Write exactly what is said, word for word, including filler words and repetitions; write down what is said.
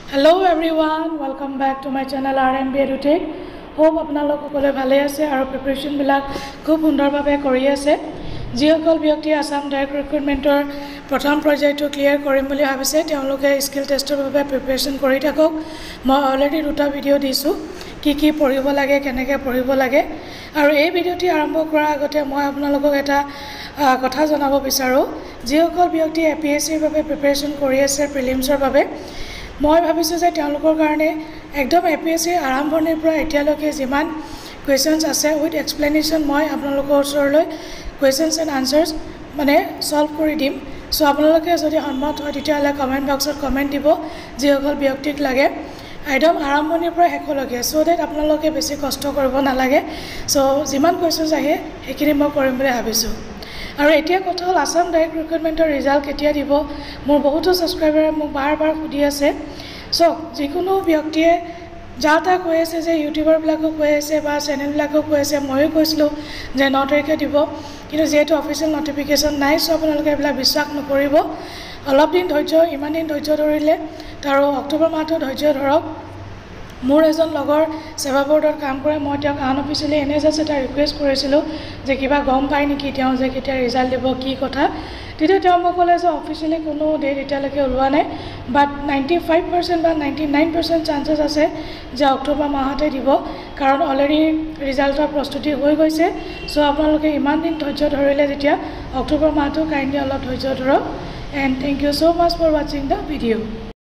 Hello everyone, welcome back to my channel I RMBEDUTECH. Hope আপোনালোক সকলে ভালে আছে আৰু প্ৰিপাৰেচন বিলাক খুব সুন্দৰভাৱে কৰি আছে। যিসকল ব্যক্তি Assam Direct recruitmentor প্ৰথম পৰ্যায়টো ক্লিয়াৰ কৰিম বুলি ভাবিছে তেওঁলোকে স্কিল টেষ্টৰ বাবে প্ৰিপাৰেচন কৰি থাকক। মই অলৰেডি দুটা ভিডিও দিছো কি কি পঢ়িব লাগে কেনেকৈ পঢ়িব লাগে আৰু এই ভিডিওটি আৰম্ভ কৰাৰ আগতে মই আপোনালোকক এটা কথা জনাব বিচাৰো। যিসকল ব্যক্তি A P S C ৰ বাবে প্ৰিপাৰেচন কৰি আছে প্ৰিলিমছৰ বাবে মই ভাবিছো যে তেওঁলোকৰ কাৰণে একদম A P S C আৰম্ভণিৰ পৰা এতিয়ালৈকে যিমান কোৱেশ্চনছ আছে উইথ এক্সপ্লেনেশ্যন মই আপোনালোকৰ ওচৰলৈ কোৱেশ্চনছ এণ্ড আনসাৰ্স মানে সলভ কৰি দিম। সো আপোনালোকে যদি সন্মত হয় তেতিয়াহ'লে কমেন্ট বক্সত কমেন্ট দিব যিসকল ব্যক্তিক লাগে একদম আৰম্ভণিৰ পৰা শেষলৈকে সো দ্যাট আপোনালোকে বেছি কষ্ট কৰিব নালাগে। সো যিমান কোৱেশ্চনছ আহে সেইখিনি মই কৰিম বুলি ভাবিছো। আৰু এতিয়া কথা হ'ল Assam Direct recruitmentor ৰিজাল্ট কেতিয়া দিব মোৰ বহুতো সাবস্ক্ৰাইবাৰে মোক বাৰ বাৰ সুধি আছে। সো যিকোনো ব্যক্তিয়ে যাতা কৈ আছে যে ইউটিউবাৰ বিলাকক কৈ আছে বা চেনেল বিলাকক কৈ আছে ময়ো কৈছিলো যে ন তাৰিখে দিব কিন্তু যেহেতু অফিচিয়েল নটিফিকেশন নাই সো আপোনালোকে এইবিলাক বিশ্বাস নকৰিব। অলপ দিন ধৈৰ্য ইমান দিন ধৈৰ্য ধৰিলে আৰু অক্টোবৰ মাহটো ধৈৰ্য ধৰক। মোৰ এজন লগৰ সেৱা বোৰ্ডত কাম কৰে মই তেওঁক আনঅফিচিয়েলি এনে জাস্ট এটা ৰিকুৱেষ্ট কৰিছিলোঁ যে কিবা গম পায় নেকি তেওঁ যে কেতিয়া ৰিজাল্ট দিব কি কথা তেতিয়া তেওঁ মোক ক'লে যে অফিচিয়েলি কোনো ডেট এতিয়ালৈকে ওলোৱা নাই বাট নাইণ্টি ফাইভ পাৰ্চেণ্ট বা নাইণ্টি নাইন পাৰ্চেণ্ট চান্সেছ আছে যে অক্টোবৰ মাহতে দিব কাৰণ অলৰেডি ৰিজাল্টৰ প্ৰস্তুতি হৈ গৈছে। সো আপোনালোকে ইমান দিন ধৈৰ্য ধৰিলে যেতিয়া অক্টোবৰ মাহটো কাইণ্ডলি অলপ ধৈৰ্য ধৰক and thank you so much for watching the video.